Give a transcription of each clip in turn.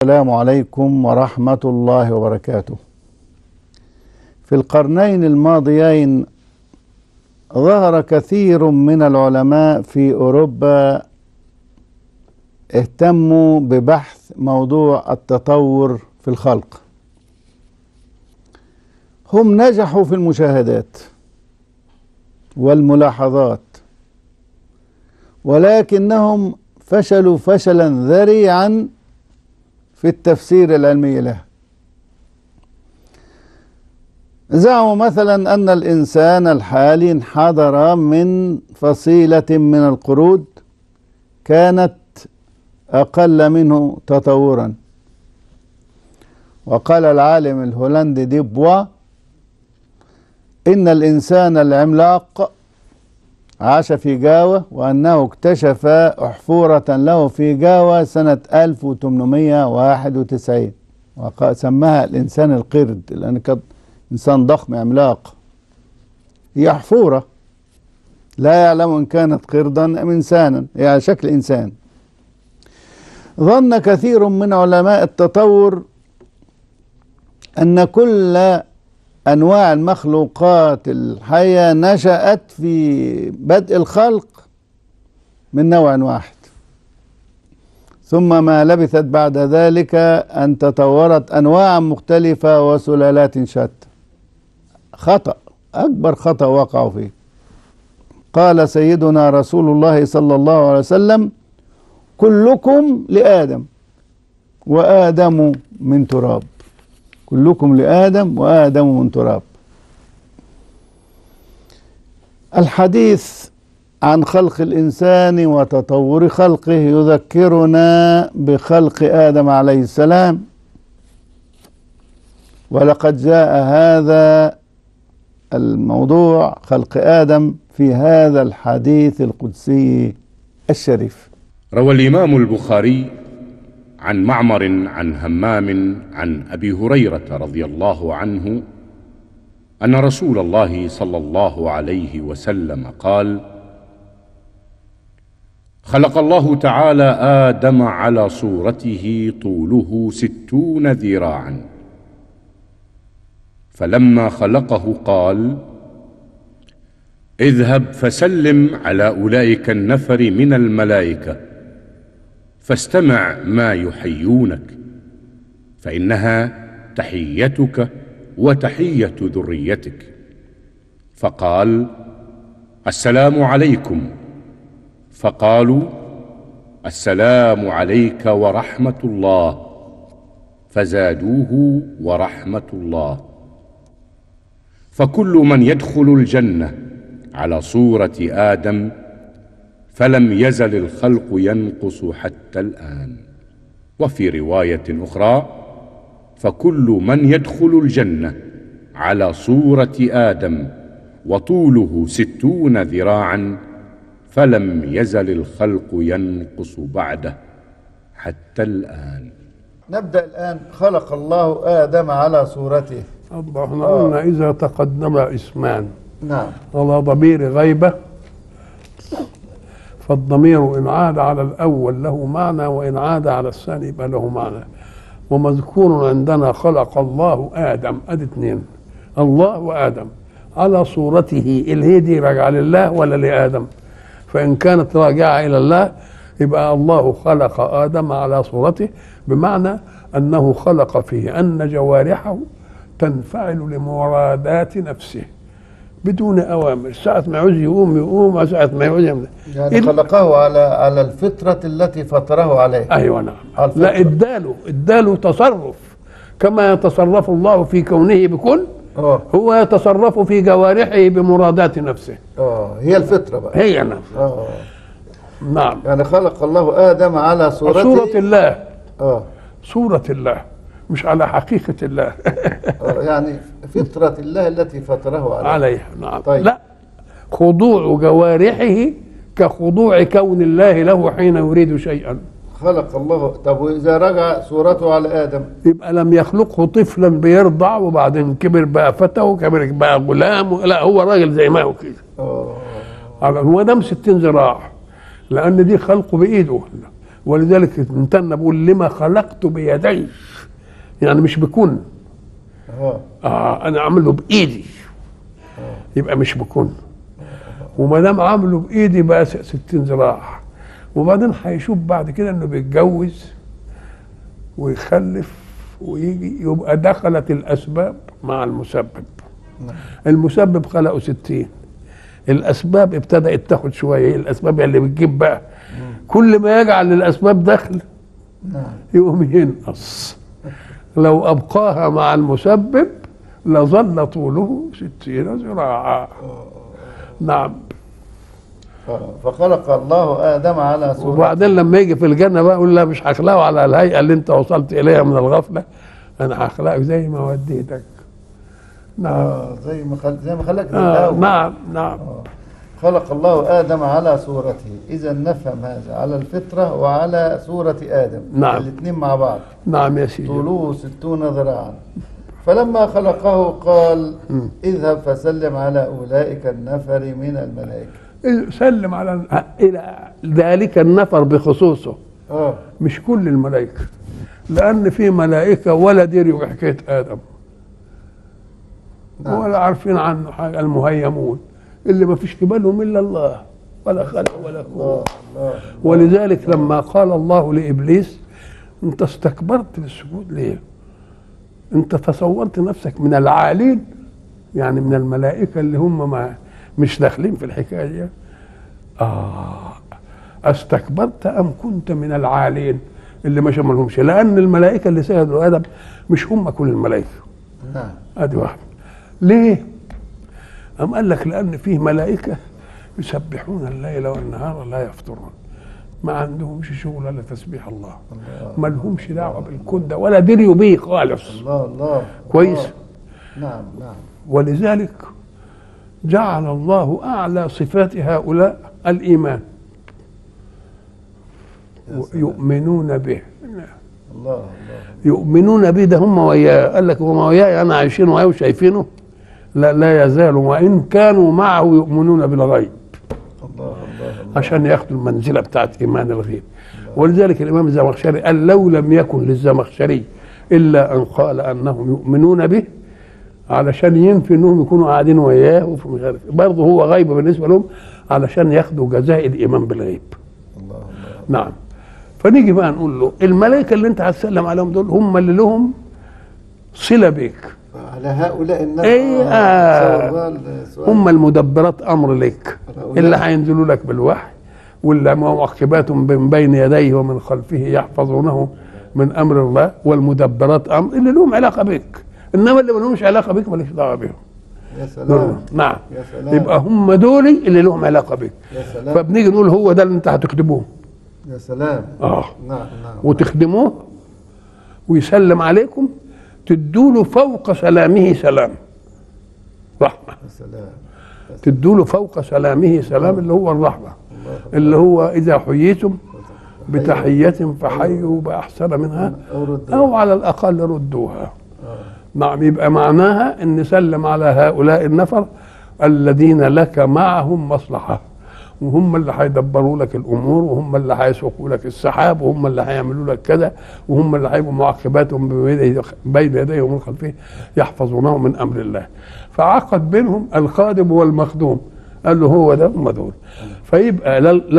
السلام عليكم ورحمة الله وبركاته. في القرنين الماضيين ظهر كثير من العلماء في أوروبا اهتموا ببحث موضوع التطور في الخلق. هم نجحوا في المشاهدات والملاحظات، ولكنهم فشلوا فشلا ذريعا في التفسير العلمي له. زعموا مثلا أن الإنسان الحالي انحدر من فصيلة من القرود كانت أقل منه تطورا. وقال العالم الهولندي دي بوا إن الإنسان العملاق عاش في جاوة، وأنه اكتشف أحفورة له في جاوة سنة 1891 وسماها الإنسان القرد، لأن كان إنسان ضخم عملاق. هي أحفورة لا يعلم إن كانت قردا أم إنسانا، هي على شكل إنسان. ظن كثير من علماء التطور أن كل أنواع المخلوقات الحية نشأت في بدء الخلق من نوع واحد، ثم ما لبثت بعد ذلك أن تطورت أنواع مختلفة وسلالات شتى. خطأ، أكبر خطأ وقعوا فيه. قال سيدنا رسول الله صلى الله عليه وسلم: كلكم لآدم وآدم من تراب. كلكم لآدم وآدم من تراب. الحديث عن خلق الإنسان وتطور خلقه يذكرنا بخلق آدم عليه السلام، ولقد جاء هذا الموضوع خلق آدم في هذا الحديث القدسي الشريف. روى الإمام البخاري عن معمر عن همام عن أبي هريرة رضي الله عنه أن رسول الله صلى الله عليه وسلم قال: خلق الله تعالى آدم على صورته طوله 60 ذراعا، فلما خلقه قال: اذهب فسلم على أولئك النفر من الملائكة فاستمع ما يحيونك، فإنها تحيتك وتحية ذريتك. فقال: السلام عليكم. فقالوا: السلام عليك ورحمة الله. فزادوه ورحمة الله. فكل من يدخل الجنة على صورة آدم فلم يزل الخلق ينقص حتى الآن. وفي رواية أخرى: فكل من يدخل الجنة على صورة آدم وطوله 60 ذراعا فلم يزل الخلق ينقص بعده حتى الآن. نبدأ الآن. خلق الله آدم على صورته. احنا قلنا إذا تقدم اسمان نعم على ضمير غيبة، فالضمير إن عاد على الأول له معنى، وإن عاد على الثاني يبقى له معنى. ومذكور عندنا خلق الله آدم، أدي اتنين، الله وآدم على صورته. اللي دي راجعة لله ولا لآدم؟ فإن كانت راجعة إلى الله يبقى الله خلق آدم على صورته، بمعنى أنه خلق فيه أن جوارحه تنفعل لمرادات نفسه بدون أوامر. ساعة ما يعوز يقوم يقوم، وساعة ما يعوز يعمل. يعني خلقه على الفطرة التي فطره عليها. أيوة نعم. لا، اداله تصرف كما يتصرف الله في كونه بكل. هو يتصرف في جوارحه بمرادات نفسه. هي الفطرة بقى. هي نعم. نعم. يعني خلق الله آدم على صورة الله. صورة الله، مش على حقيقة الله. يعني فطرة الله التي فطره عليها. نعم. طيب. لا، خضوع جوارحه كخضوع كون الله له حين يريد شيئا. خلق الله. طب وإذا رجع صورته على آدم يبقى لم يخلقه طفلا بيرضع وبعدين كبر بقى فتى وكبر بقى غلام. لا، هو راجل زي ما هو كده. هو دم 60 ذراع، لأن دي خلقه بإيده. ولذلك انتنا بقول لما خلقت بيدي، يعني مش بكون. انا اعمله بايدي يبقى مش بكون. وما دام عامله بايدي بقى 60 ذراع. وبعدين هيشوف بعد كده انه بيتجوز ويخلف ويجي، يبقى دخلت الاسباب مع المسبب. المسبب خلقه 60، الاسباب ابتدأت تاخد شويه، الاسباب اللي بتجيب بقى كل ما يجعل للاسباب دخل يقوم ينقص. لو ابقاها مع المسبب لظل طوله 60 ذراعا. نعم. فخلق الله آدم على صورته. وبعدين لما يجي في الجنة بقى يقول لا مش هخلقه على الهيئة اللي انت وصلت إليها من الغفلة، أنا هخلقك زي ما وديتك. نعم. زي ما خلقت الأول. نعم. خلق الله آدم على صورته. إذا نفهم هذا على الفطرة وعلى صورة آدم. نعم. الاثنين مع بعض. نعم يا سيدي. طوله 60 ذراعا. فلما خلقه قال اذهب فسلم على أولئك النفر من الملائكة. سلم على إلى ذلك النفر بخصوصه. مش كل الملائكة، لأن في ملائكة ولا دريوا بحكاية آدم ولا عارفين عنه حاجة، المهيمون اللي ما فيش بالهم إلا الله، ولا خلق ولا كون. ولذلك لما قال الله لإبليس أنت استكبرت بالسجود ليه؟ أنت تصورت نفسك من العالين، يعني من الملائكة اللي هم ما مش داخلين في الحكاية دي. استكبرت أم كنت من العالين اللي ما شملهمش؟ لأن الملائكة اللي سجدوا آدم مش هم كل الملائكة. أدي واحد. ليه؟ أم قال لك لأن فيه ملائكة يسبحون الليل والنهار لا يفترون، ما عندهمش شغل الا تسبيح الله، ما لهمش دعوه بالكون ده ولا دريوا بيه خالص. الله كويس. نعم. ولذلك جعل الله اعلى صفات هؤلاء الايمان، يؤمنون به. الله يؤمنون به، ده هم وياه. قال لك هم وياه انا عايشين وياه وشايفينه؟ لا يزالوا وان كانوا معه يؤمنون بالغيب. الله عشان ياخدوا المنزله بتاعت ايمان الغيب. ولذلك الامام الزمخشري قال لو لم يكن للزمخشري الا ان قال انهم يؤمنون به علشان ينفي انهم يكونوا قاعدين وياه وفي مش عارف، برضه هو غيب بالنسبه لهم علشان ياخدوا جزاء الايمان بالغيب. الله. نعم. فنيجي بقى نقول له الملائكه اللي انت هتسلم عليهم دول هم اللي لهم صله بك، على هؤلاء الناس. هم المدبرات امر لك، اللي هينزلوا لك بالوحي، واللي معقبات من بين يديه ومن خلفه يحفظونه من امر الله، والمدبرات امر اللي لهم علاقه بك. انما اللي ما لهمش علاقه بك مالكش دعوه بهم. يا سلام. نعم. يا سلام. يبقى هم دول اللي لهم علاقه بك. يا سلام. فبنيجي نقول هو ده اللي انت هتخدموه. يا سلام. نعم. وتخدموه ويسلم عليكم، تدوله فوق سلامه سلام رحمة. تدوله فوق سلامه سلام اللي هو الرحمة، اللي هو إذا حييتم بتحية فحيوا بأحسن منها أو على الأقل ردوها. نعم. يبقى معناها أن نسلم على هؤلاء النفر الذين لك معهم مصلحة، وهم اللي هيدبروا لك الامور، وهم اللي هيسوقوا لك السحاب، وهم اللي هيعملوا لك كذا، وهم اللي هيبقوا معقباتهم بين يديه ومن خلفه يحفظونه من امر الله. فعقد بينهم الخادم والمخدوم، قال له هو ده هم دول. فيبقى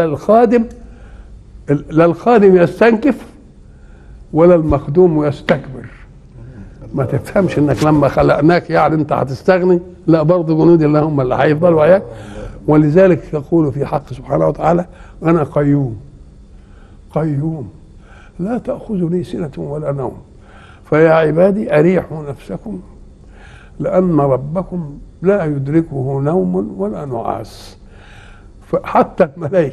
لا الخادم يستنكف ولا المخدوم يستكبر. ما تفهمش انك لما خلقناك يعني انت هتستغني، لا، برضه جنود الله هم اللي هيفضلوا وياك. ولذلك يقول في حق سبحانه وتعالى أنا قيوم لا تأخذني سنة ولا نوم فيا عبادي أريحوا نفسكم لأن ربكم لا يدركه نوم ولا نعاس. فحتى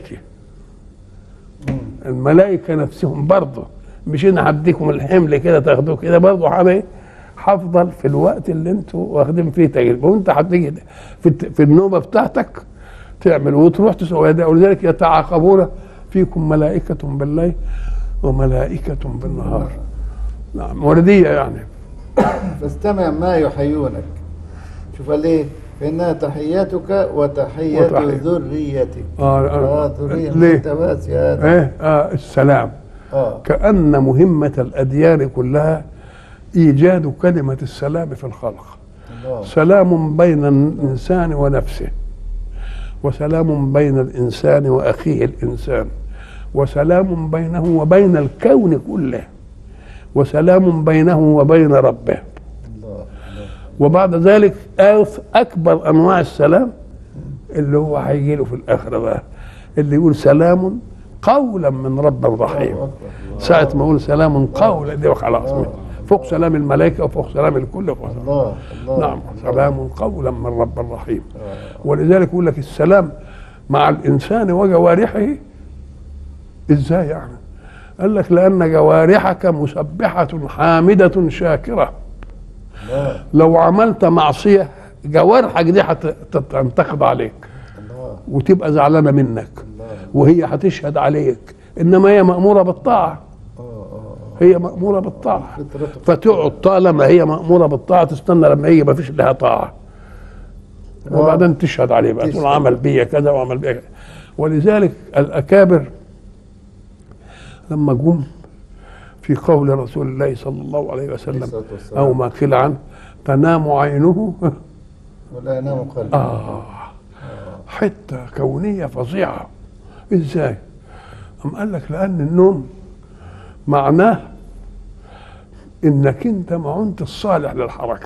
الملائكة نفسهم برضه مش أنا هديكم الحمل كده تاخدوه كده، برضه هفضل في الوقت اللي انتوا واخدين فيه تجربة، وانت هتيجي في النوبة بتاعتك تعمل وتروح تسوي ده. ولذلك يتعاقبون فيكم ملائكة بالليل وملائكة بالنهار. نعم. وردية يعني. فاستمع ما يحيونك. شوف ليه؟ فإنها تحياتك وتحية ذريتك. ذرية. ليه؟ السلام. كأن مهمة الأديان كلها إيجاد كلمة السلام في الخلق. سلام بين الإنسان ونفسه، وسلام بين الإنسان وأخيه الإنسان، وسلام بينه وبين الكون كله، وسلام بينه وبين ربه. وبعد ذلك أكبر أنواع السلام اللي هو هيجي له في الآخرة بقى، اللي يقول سلام قولا من رب رحيم. ساعة ما يقول سلام قولا دي خلاص فوق سلام الملائكة وفوق سلام الكل. نعم، سلام قولا من رب رحيم. ولذلك يقول لك السلام مع الإنسان وجوارحه. إزاي يعني؟ قال لك لأن جوارحك مسبحة حامدة شاكرة. لو عملت معصية جوارحك دي هتنتقد عليك وتبقى زعلانة منك، وهي هتشهد عليك، إنما هي مأمورة بالطاعة. هي مأمورة بالطاعة، فتقعد طالما هي مأمورة بالطاعة تستنى لما هي ما فيش لها طاعة، وبعدين تشهد عليه بقى تقول عمل بيا كذا وعمل بيا كذا. ولذلك الأكابر لما جم في قول رسول الله صلى الله عليه وسلم أو ما قيل عنه تنام عينه ولا ينام قلبه. حتة كونية فظيعة. إزاي؟ أم قال لك لأن النوم معناه إنك أنت معونت الصالح للحركة.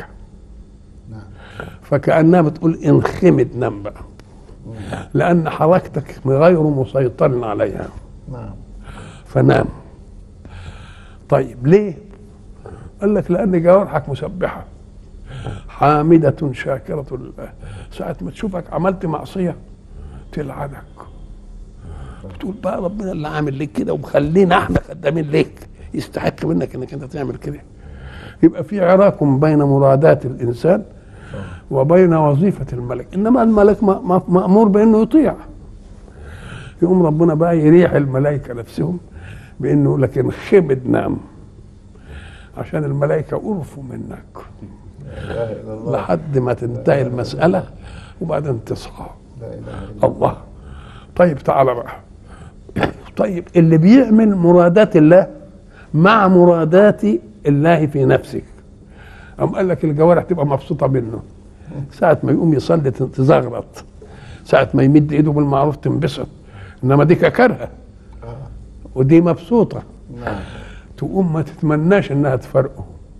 فكأنها بتقول انخمد نام بقى، لأن حركتك غير مسيطر عليها. فنام. طيب ليه؟ قال لك لأن جوارحك مسبحة حامدة شاكرة لله. ساعة ما تشوفك عملت معصية تلعنك، بتقول بقى ربنا اللي عامل لك كده ومخلينا احنا خدامين لك، يستحق منك انك انت تعمل كده. يبقى في عراك بين مرادات الانسان وبين وظيفة الملك. انما الملك مأمور بانه يطيع. يقوم ربنا بقى يريح الملائكة نفسهم بانه لكن خمد نام، عشان الملائكة قرفوا منك لحد ما تنتهي المسألة وبعدين تصحى. الله. طيب تعالى بقى. طيب اللي بيعمل مرادات الله مع مرادات الله في نفسك، أم قال لك الجوارح تبقى مبسوطة منه. ساعة ما يقوم يصلي تزغرط، ساعة ما يمد ايده بالمعروف تنبسط، انما دي كرهة ودي مبسوطة. تقوم ما تتمناش انها تفرقه.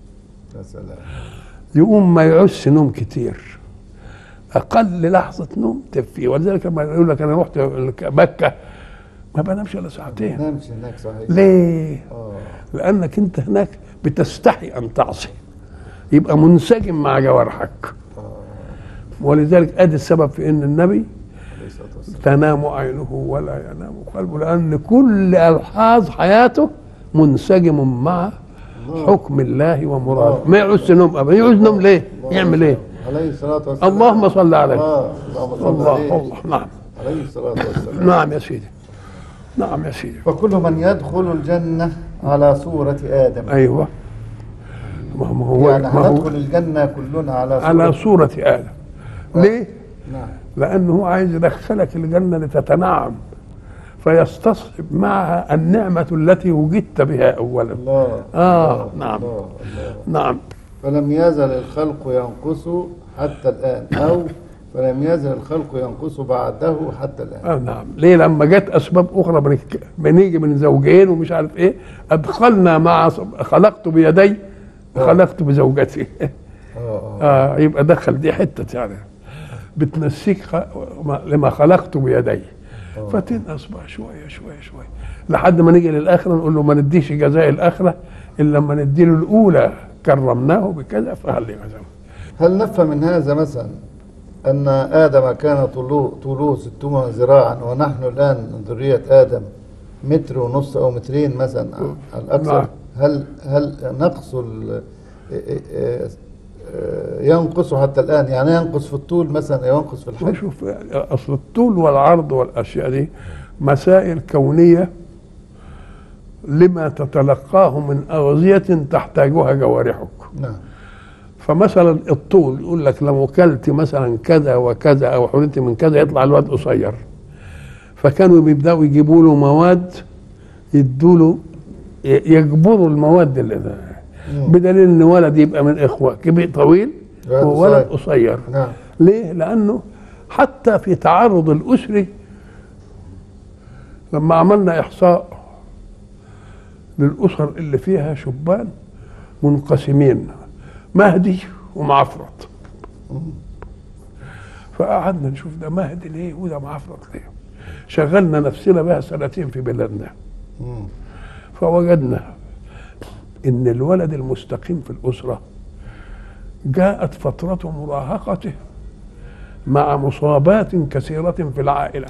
يقوم ما يعوزش نوم كتير، اقل لحظة نوم تكفيه. ولذلك لما يقول لك انا رحت مكة ما بنامش الا ساعتين. ما بنامش هناك صحيح. ليه؟ لانك انت هناك بتستحي ان تعصي، يبقى منسجم مع جوارحك. ولذلك ادي السبب في ان النبي تنام عينه ولا ينام قلبه، لان كل الحاظ حياته منسجم مع حكم الله ومراده. ما يعوز نوم ابدا. يعوز نوم ليه؟ يعمل ايه؟ عليه الصلاة والسلام. اللهم صل عليه. الله. نعم. عليه الصلاة والسلام. نعم يا سيدي. نعم يا سيدي. فكل من يدخل الجنة على صورة آدم. ايوه. ما هو يعني هندخل الجنة كلنا على صورة آدم. ليه؟ نعم. لأنه هو عايز يدخلك الجنة لتتنعم، فيستصحب معها النعمة التي وجدت بها أولا. الله. نعم. الله. نعم. فلم يزل الخلق ينقص حتى الآن، أو فلم يزل الخلق ينقص بعده حتى الآن. نعم. ليه؟ لما جت أسباب أخرى بنيجي من زوجين ومش عارف إيه، أدخلنا مع خلقت بيدي خلقت بزوجتي. يبقى دخل دي حتة يعني بتنسيك لما خلقت بيدي، فتنقص بقى شوية شوية شوية لحد ما نيجي للآخرة نقول له ما نديش جزاء الآخرة إلا لما نديله الأولى كرمناه بكذا فهل جزاء. هل نفهم من هذا مثلا أن آدم كان طوله 600 ذراعا ونحن الآن ذرية آدم 1.5 متر أو 2 متر مثلا الأكثر؟ هل نقص ينقص حتى الآن؟ يعني ينقص في الطول مثلا، ينقص في الحجم؟ شوف، أصل الطول والعرض والأشياء دي مسائل كونية لما تتلقاه من أغذية تحتاجها جوارحك. نعم. فمثلا الطول يقول لك لو أكلت مثلا كذا وكذا أو حرمت من كذا يطلع الواد قصير، فكانوا بيبدأوا يجيبوا له مواد يدوا له يجبروا المواد اللي ده، بدليل ان ولد يبقى من اخوه كبير طويل وولد قصير. نعم. ليه؟ لانه حتى في تعرض الاسري لما عملنا احصاء للاسر اللي فيها شبان منقسمين مهدي ومعفرط، فقعدنا نشوف ده مهدي ليه وده معفرط ليه، شغلنا نفسنا بها سنتين في بلادنا، فوجدنا ان الولد المستقيم في الاسره جاءت فتره مراهقته مع مصابات كثيره في العائله،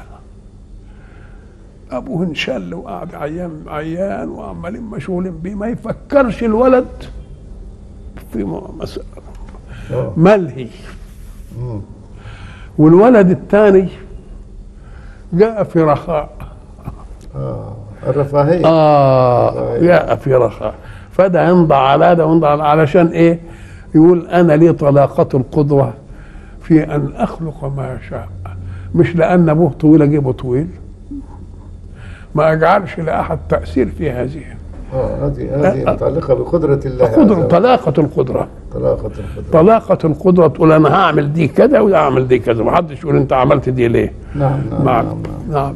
ابوه انشل وقعد عيان وعمالين مشغولين بيه، ما يفكرش الولد في مسألة ملهي. والولد الثاني جاء في رخاء، الرفاهية جاء في رخاء، فده ينضع على ده وينضع علشان ايه؟ يقول انا لي طلاقة القدرة في ان اخلق ما شاء، مش لان ابوه طويل اجيبه طويل، ما اجعلش لاحد تأثير في هذه. هذه متعلقة بقدرة الله. طلاقة القدرة. طلاقة القدرة تقول أنا هعمل دي كذا وده هعمل دي كذا، ما حدش يقول أنت عملت دي ليه. نعم.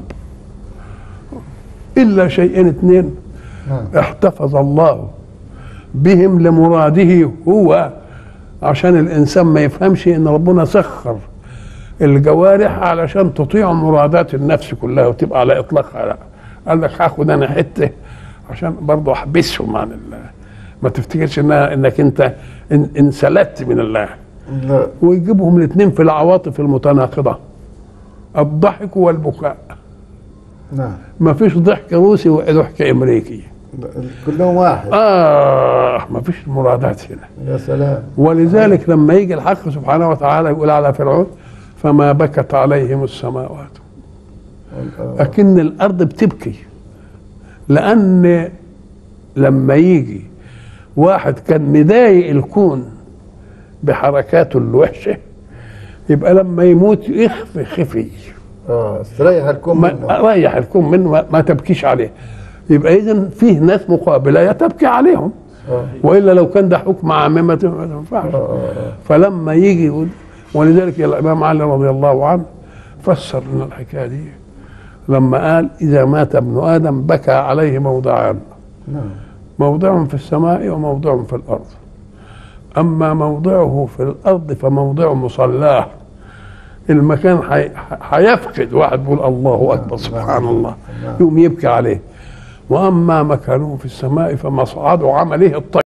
إلا شيئين اثنين احتفظ الله بهم لمراده هو، عشان الإنسان ما يفهمش إن ربنا سخر الجوارح علشان تطيع مرادات النفس كلها وتبقى على إطلاقها. قال لك هاخد أنا حتة عشان برضه احبسهم عن الله، ما تفتكرش انك انت انسلت من الله. لا. ويجيبهم الاثنين في العواطف المتناقضه، الضحك والبكاء. نعم. ما فيش ضحك روسي وضحك امريكي، كلهم واحد. ما فيش مرادات هنا. يا سلام. ولذلك لما يجي الحق سبحانه وتعالى يقول على فرعون فما بكت عليهم السماوات، لكن الارض بتبكي، لأن لما يجي واحد كان مضايق الكون بحركاته الوحشة يبقى لما يموت يخفي خفي. استريح الكون منه. ريح الكون منه، ما تبكيش عليه. يبقى إذن فيه ناس مقابلة تبكي عليهم، وإلا لو كان ده حكم عام ما تنفعش. فلما يجي يقول، ولذلك الإمام علي رضي الله عنه فسر لنا الحكاية دي لما قال إذا مات ابن آدم بكى عليه موضعان، موضع في السماء وموضع في الأرض، أما موضعه في الأرض فموضع مصلاه، المكان هيفقد واحد بيقول الله أكبر سبحان الله يقوم يبكي عليه، وأما مكانه في السماء فمصعد عمله الطيب.